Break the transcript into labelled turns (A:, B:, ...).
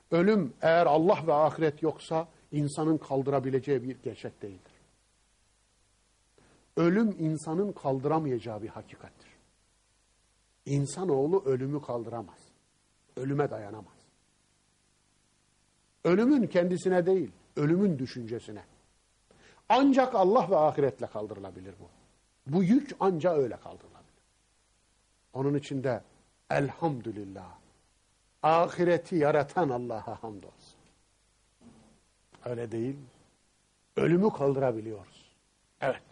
A: Ölüm eğer Allah ve ahiret yoksa insanın kaldırabileceği bir gerçek değildir. Ölüm insanın kaldıramayacağı bir hakikattir. İnsanoğlu ölümü kaldıramaz. Ölüme dayanamaz. Ölümün kendisine değil, ölümün düşüncesine. Ancak Allah ve ahiretle kaldırılabilir bu. Bu yük ancak öyle kaldırılabilir. Onun için de elhamdülillah, ahireti yaratan Allah'a hamdolsun. Öyle değil mi? Ölümü kaldırabiliyoruz. Evet.